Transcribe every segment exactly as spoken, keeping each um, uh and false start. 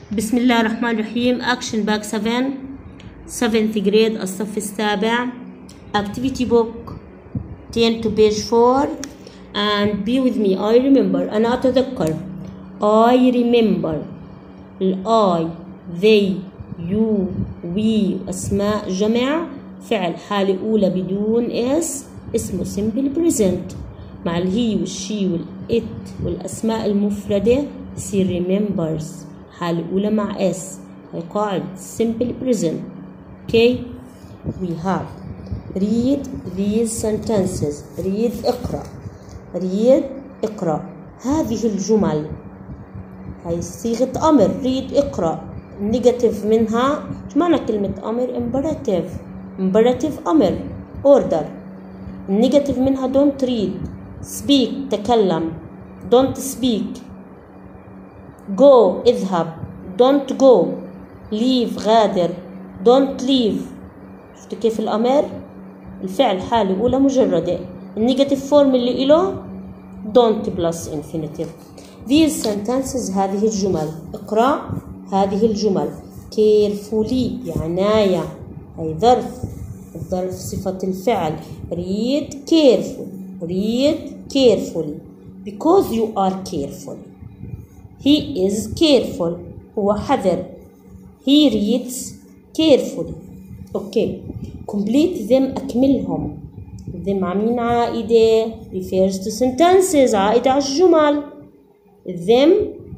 بسم الله الرحمن الرحيم. Action Bag seven seventh grade الصف السابع. Activity book ten to page four and be with me. I remember أنا أتذكر. I remember ال I they you we أسماء جمع فعل حالة أولى بدون اس اسمه simple present مع الهي والشي والإت والأسماء المفردة يصير remembers حالة أولى مع اس. هي قاعدة simple present. Okay, we have read these sentences. read اقرأ. read اقرأ هذه الجمل. هي صيغة أمر. read اقرأ. negative منها شو معنى كلمة أمر؟ imperative. imperative أمر order. negative منها don't read. speak تكلم. don't speak. go اذهب. don't go. leave غادر. don't leave. شفتوا كيف الأمر؟ الفعل حالة أولى مجردة. النيجاتيف فورم اللي إله don't plus infinitive. these sentences هذه الجمل. اقرأ هذه الجمل. carefully بعناية. هي ظرف. الظرف صفة الفعل. read carefully. read carefully because you are careful. he is careful. هو حذر. he reads carefully. اوكي complete them أكملهم. them عاملين عائدة refers to sentences عائدة على الجمل. them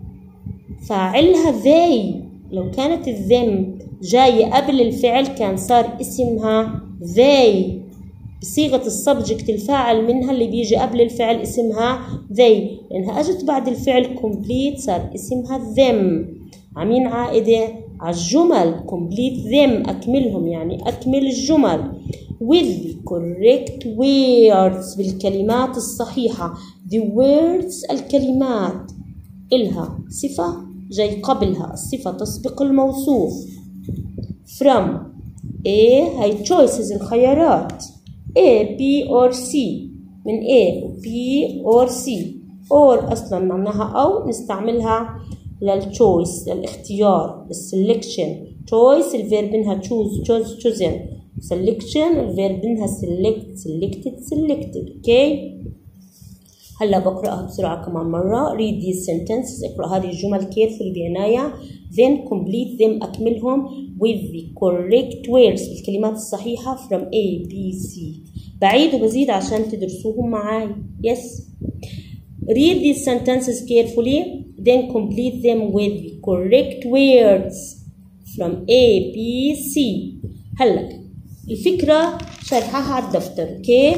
فاعلها they. لو كانت them جاية قبل الفعل كان صار اسمها they بصيغة السبجكت الفاعل منها اللي بيجي قبل الفعل اسمها they. لأنها أجت بعد الفعل complete صار اسمها them عاملين عائدة على الجمل. complete them أكملهم يعني أكمل الجمل with the correct words بالكلمات الصحيحة. the words الكلمات إلها صفة جاي قبلها الصفة تسبق الموصوف. from A هاي choices الخيارات A B or C من A و B or C. or أصلا معناها أو نستعملها للchoice للاختيار السelection. choice الفيرب إنها choose choose chosen. selection الفيرب إنها select selected selected. اوكي هلا بقرأها بسرعة كمان مرة. read these sentences اقرأ هذه الجمل carefully بعناية. then complete them أكملهم with the correct words بالكلمات الصحيحة from A B C. بعيد وبزيد عشان تدرسوهم معاي. yes read these sentences carefully then complete them with the correct words from A B C. هلا الفكرة شرحها على الدفتر. اوكي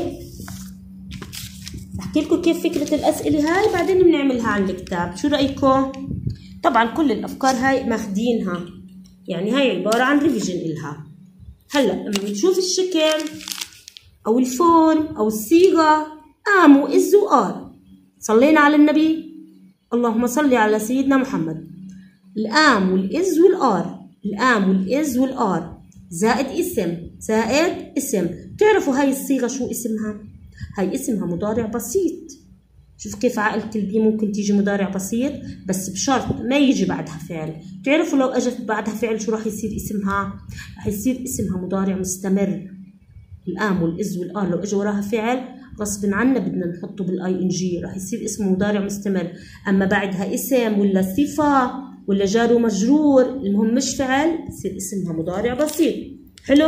بحكي لكم كيف فكرة الأسئلة هاي بعدين بنعملها على الكتاب. شو رأيكم؟ طبعا كل الأفكار هاي ماخدينها يعني هاي عبارة عن ريفيجن إلها. هلا لما بنشوف الشكل أو الفورم أو الصيغة آم وإز وآر صلينا على النبي اللهم صل على سيدنا محمد. الآم والإز والآر. الآم والإز والآر زائد اسم زائد اسم. تعرفوا هاي الصيغة شو اسمها؟ هاي اسمها مضارع بسيط. شوف كيف عائلة البي ممكن تيجي مضارع بسيط بس بشرط ما يجي بعدها فعل. تعرفوا لو اجت بعدها فعل شو راح يصير اسمها؟ راح يصير اسمها مضارع مستمر. الآم والإز والآر لو اجى وراها فعل غصب عنا بدنا نحطه بالاي ان جي راح يصير اسمه مضارع مستمر. اما بعدها اسم ولا صفة ولا جار ومجرور المهم مش فعل يصير اسمها مضارع بسيط. حلو.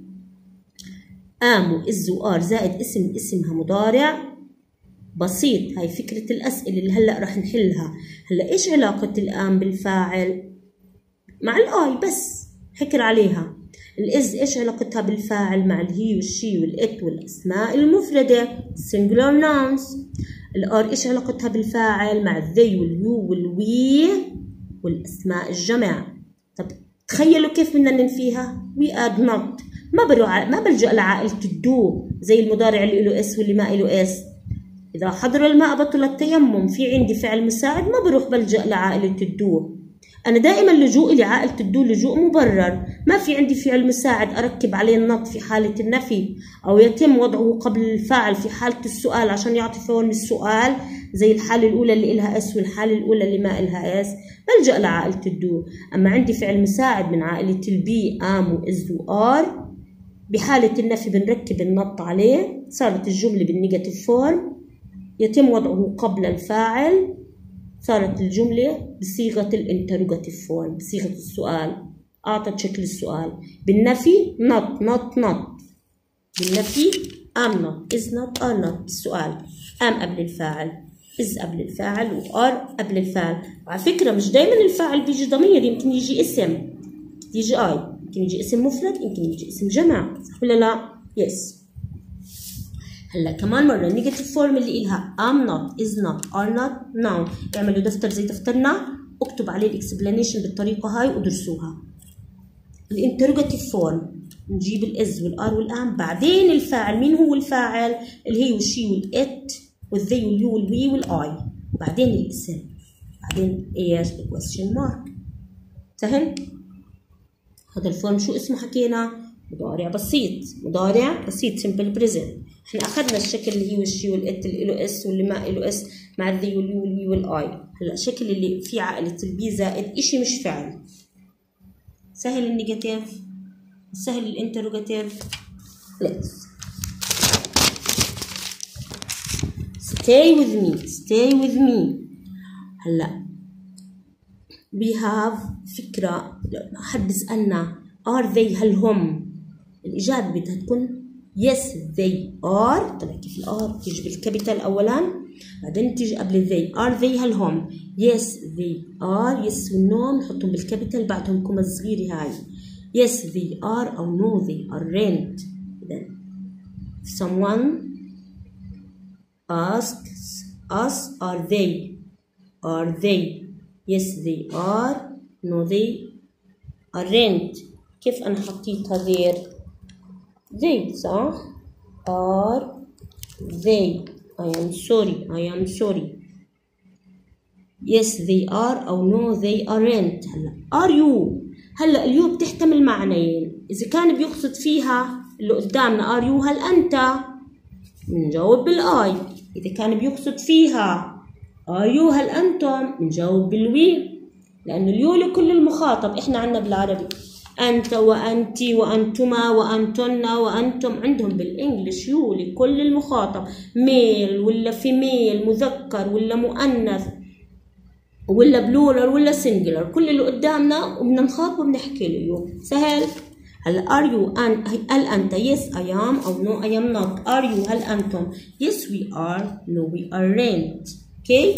آم وإز وآر زائد اسم اسمها مضارع بسيط. هاي فكرة الأسئلة اللي هلأ رح نحلها. هلأ إيش علاقة الآن بالفاعل؟ مع الآي بس حكر عليها. الإز إيش علاقتها بالفاعل؟ مع الهي والشي والإت والأسماء المفردة singular nouns. الآر إيش علاقتها بالفاعل؟ مع الذي واليو والوي والأسماء الجمع. طب تخيلوا كيف بدنا ننفيها؟ we add not. ما بروح ما بلجأ لعائلة الدو زي المضارع اللي له اس واللي ما له اس. إذا حضر الماء بطل التيمم في عندي فعل مساعد ما بروح بلجأ لعائلة الدو. أنا دائما لجوئي لعائلة الدو لجوء مبرر. ما في عندي فعل مساعد أركب عليه النط في حالة النفي أو يتم وضعه قبل الفاعل في حالة السؤال عشان يعطي فورم السؤال، زي الحالة الأولى اللي إلها اس والحالة الأولى اللي ما إلها اس، بلجأ لعائلة الدو. أما عندي فعل مساعد من عائلة البي ام وإز وآر، بحالة النفي بنركب النط عليه، صارت الجملة بالنيجاتيف فورم، يتم وضعه قبل الفاعل، صارت الجملة بصيغة الانتروجاتيف فورم، بصيغة السؤال، أعطت شكل السؤال. بالنفي not not not، بالنفي am not is not are not. السؤال am قبل الفاعل، is قبل الفاعل، و are قبل الفاعل. على فكرة مش دايما الفاعل بيجي ضمير، يمكن يجي اسم، يجي اي، يمكن يجي اسم مفرد، يمكن يجي اسم جمع، صح ولا لا؟ يس. هلا كمان مرة النيجاتيف فورم اللي إلها am not is not are not noun، اعملوا دفتر زي دفترنا، اكتب عليه الاكسبلانيشن بالطريقة هاي ودرسوها. الانتروجاتيف فورم نجيب الاز والار والام، بعدين الفاعل. مين هو الفاعل؟ الهي والشي والات والذي واليو والوي والاي، بعدين الاسم، بعدين ايش؟ الكويستشن مارك. سهل؟ هذا الفورم شو اسمه حكينا؟ مضارع بسيط، مضارع بسيط سمبل بريزنت. احنا اخذنا الشكل اللي هي والشي والات اللي له اس واللي ما له اس مع الذي واليو والوي والاي. هلا الشكل اللي في عائلة البي زائد اشي مش فعل. سهل النيجاتيف، سهل الانتروجاتيف. let's stay with me stay with me. هلا we have فكرة، حد بيسألنا are they هل هم، الإجابة بدها تكون yes they are. طلع كيف الار تيجي بالكابيتال أولا، بعدين تيجي قبل they. are they هل هم yes they are، yes والنو نحطهم بالكابيتال بعدهم كومة صغيرة هاي yes they are أو no they aren't. إذا someone asks us are they are they yes they are no they aren't. كيف أنا حطيتها there؟ they صح؟ are they I am sorry I am sorry yes they are أو no they aren't. هلا are you، هلا اليو بتحتمل معنيين، إذا كان بيقصد فيها اللي قدامنا are you هل أنت، بنجاوب بالآي. إذا كان بيقصد فيها are you هل أنتم، بنجاوب بالوي، لأنه اليو لكل المخاطب. إحنا عنا بالعربي أنت وأنتي وأنتما وأنتن وأنتم، عندهم بالإنجليش يو لكل المخاطب، ميل ولا فيميل، مذكر ولا مؤنث ولا بلورال ولا سنجلر، كل اللي قدامنا وبدنا نخاطبه بنحكي له يو. سهل؟ هلا are you هل أنت yes I am أو no I am not. are you هل أنتم yes we are no we aren't. اوكي؟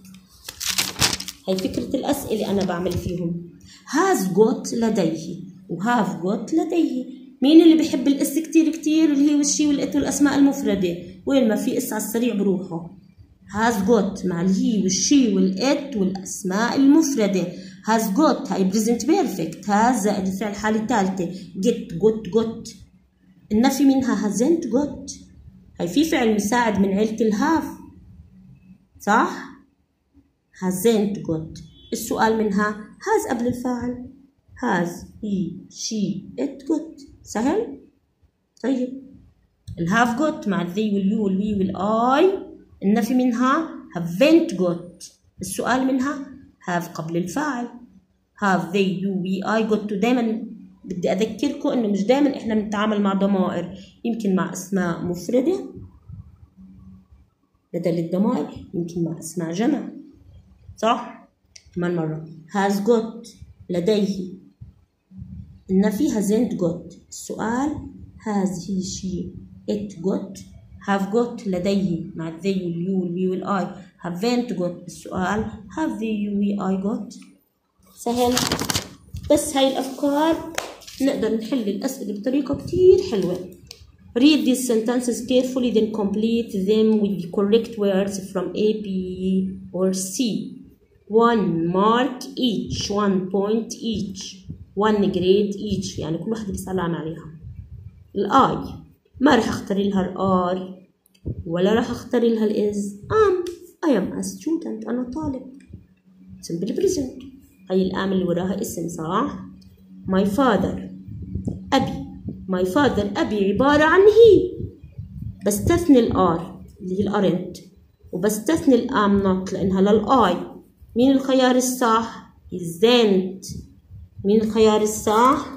هي فكرة الأسئلة أنا بعمل فيهم. has got لديه و have got لديه. مين اللي بيحب الاس كتير كتير؟ اللي هي والشي والات والأسماء المفردة. وين ما في اس على السريع بروحه. has got مع الهي والشي والات والأسماء المفردة. has got هاي present perfect، has زائد الفعل الحالة الثالثة get got got. النفي منها hasn't got. هاي في فعل مساعد من عيلة الهاف صح؟ hasn't got. السؤال منها has قبل الفاعل، has he she it got. سهل؟ طيب الهاف got مع الذي واليو والوي والاي، النفي منها haven't got. السؤال منها have قبل الفاعل، have they you we I got. دايما بدي اذكركم انه مش دايما احنا بنتعامل مع ضمائر، يمكن مع اسماء مفردة بدل الضمائر، يمكن مع اسماء جمع صح؟ كمان مرة has got لديه، النفي hasn't got. السؤال has he she it got. have got لديه مع they واليو والوي والاي، haven't got. السؤال have they you we I got. سهل؟ بس هاي الأفكار نقدر نحل الأسئلة بطريقة كتير حلوة. Read these sentences carefully then complete them with the correct words from A, B or C. One mark each, one point each, one grade each. يعني كل واحدة بس علامة عليها. الآي ما رح أختار لها الآر ولا رح أختار لها الإز. am I am a student أنا طالب. simple present. هاي الآم اللي وراها اسم صح؟ my father أبي. my father أبي عبارة عن he. بستثني الآر اللي هي الأرنت، وبستثني الام not لأنها للآي. مين الخيار الصح؟ isn't. مين الخيار الصح؟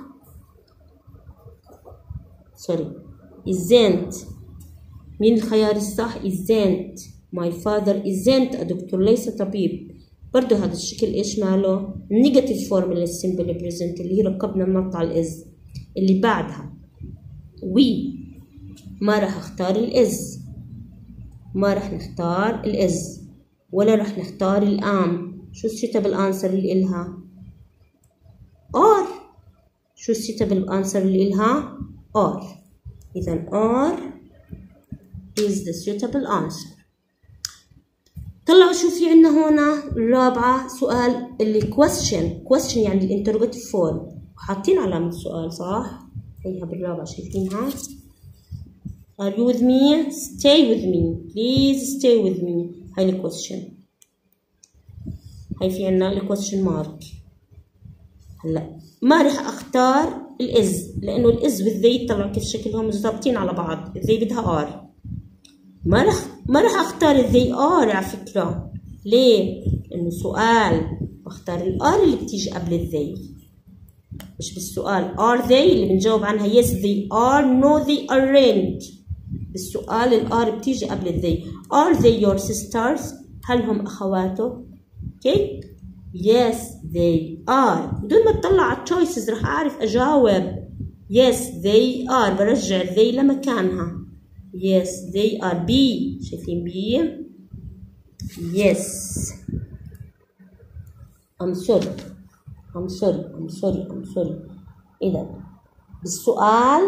سوري isn't. مين الخيار الصح؟ isn't. my father isn't a دكتور، ليس طبيب. برضو هذا الشكل ايش ماله؟ negative form للsimple present اللي هي ركبنا النط على الإز. اللي بعدها we ما راح اختار الإز، ما راح نختار الإز ولا راح نختار الآم. شو السيتابل آنسر اللي إلها؟ آر. شو السيتابل آنسر اللي إلها؟ آر. إذا R is the suitable answer. طلعوا شو في عنا هنا الرابعة سؤال اللي question. question يعني الانتروجاتيف فورم، وحاطين علامة سؤال صح؟ هيها بالرابعة شايفينها؟ Are you with me? Stay with me. Please stay with me. هاي ال question. هاي في عنا ال question mark. هلا ما رح اختار الإز لأنه الإز والذي طلعوا كيف شكلهم مش ضابطين على بعض. الذي بدها آر. ما رح ما رح اختار الذي آر على فكرة. ليه؟ لأنه سؤال بختار الآر اللي بتيجي قبل الذي. مش بالسؤال are they اللي بنجاوب عنها yes they are no they aren't. بالسؤال الآر بتيجي قبل الذي. are they your sisters؟ هل هم أخواته؟ اوكي؟ yes they are. بدون ما اطلع على choices رح أعرف أجاوب yes they are. برجع they لمكانها. yes they are. B شايفين B؟ yes. I'm sorry I'm sorry I'm sorry I'm sorry. إذا بالسؤال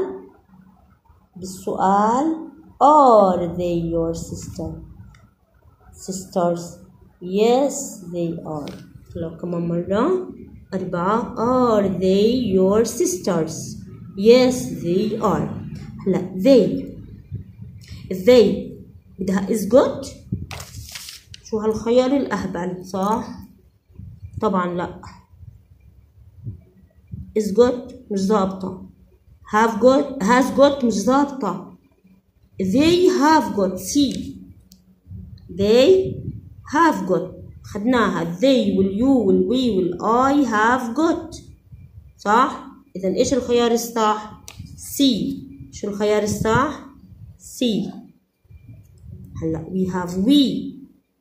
بالسؤال are they your sister sisters؟ yes they are. لو كمان مرة أربعة are they your sisters؟ yes they are. هلا they they بدها is good. شو هالخيار الأهبل صح؟ طبعا لا. is good مش ظابطة. have got has got مش ظابطة. they have got. see they have got خدناها. they وال you وال we وال I have got صح؟ إذا إيش الخيار الصح؟ C. شو الخيار الصح؟ C. هلا we have we.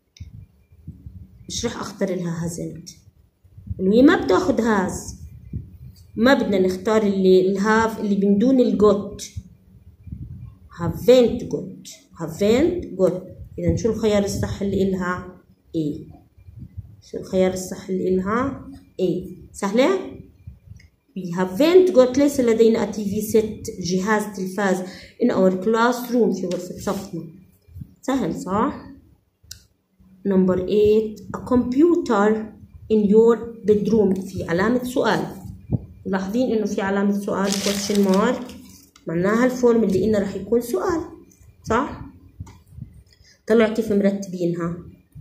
مش رح أختار لها hasn't. الوي ما بتاخد has. ما بدنا نختار اللي الهاف اللي من دون الجوت. haven't got haven't got. إذا شو الخيار الصح اللي إلها؟ A. شو الخيار الصح اللي إلها؟ A. سهلة؟ we haven't got ليس لدينا تي في set جهاز تلفاز in our classroom في غرفة صفنا. سهل صح؟ number eight a computer in your bedroom. في علامة سؤال. ملاحظين إنه في علامة سؤال question mark معناها الفورم اللي إلنا رح يكون سؤال صح؟ طلع كيف مرتبينها.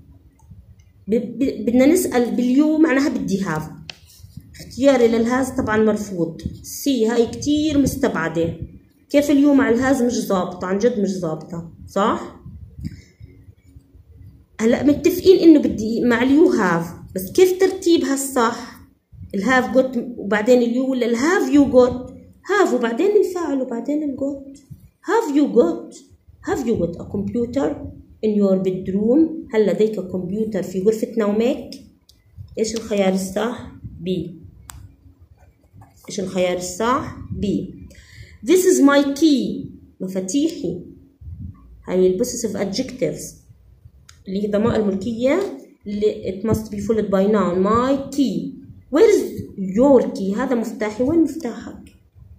بدنا نسأل باليو معناها بدي هاف. اختياري للهاز طبعا مرفوض. سي هاي كتير مستبعدة. كيف اليو مع الهاز مش ظابطة عن جد مش ظابطة صح؟ هلا متفقين انه بدي مع اليو هاف بس كيف ترتيبها الصح؟ الهاف جوت وبعدين اليو ولا الهاف يو جوت؟ هاف وبعدين الفاعل وبعدين الجوت. هاف يو جوت هاف يو جوت a computer in your bedroom. هل لديك كمبيوتر في غرفة نومك؟ ايش الخيار الصح؟ B. ايش الخيار الصح؟ B. This is my key. مفاتيحي. هاي ال possessive adjectives اللي هي ضمائر ملكية اللي it must be followed by noun. my key. where is your key؟ هذا مفتاحي. وين مفتاحك؟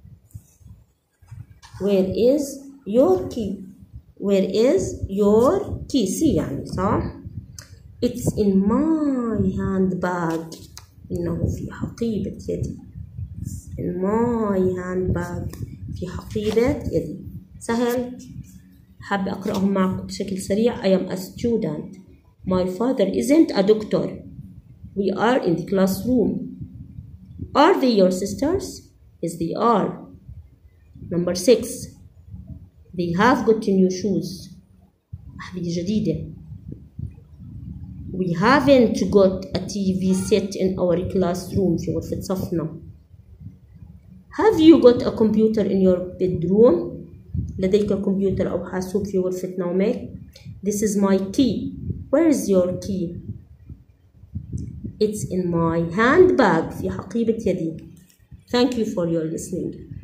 where is your key؟ where is your key؟ سي يعني صح؟ it's in my handbag. إنه في حقيبة يدي. in my handbag في حقيبة يدي. سهل؟ حابة أقرأهم معكم بشكل سريع. I am a student. My father isn't a doctor. We are in the classroom. Are they your sisters? Yes, they are. Number six, they have got new shoes. أحذية جديدة. We haven't got a T V set in our classroom. في غرفة صفنا. Have you got a computer in your bedroom? لديك كمبيوتر أو حاسوب في غرفة نومك. This is my key. Where is your key? It's in my handbag. في حقيبة يدي. Thank you for your listening.